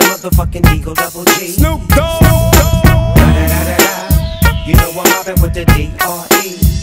motherfucking Eagle Double G. Snoop Dogg. Da, da, da, da, da. You know I'm mobbing with the D.R.E.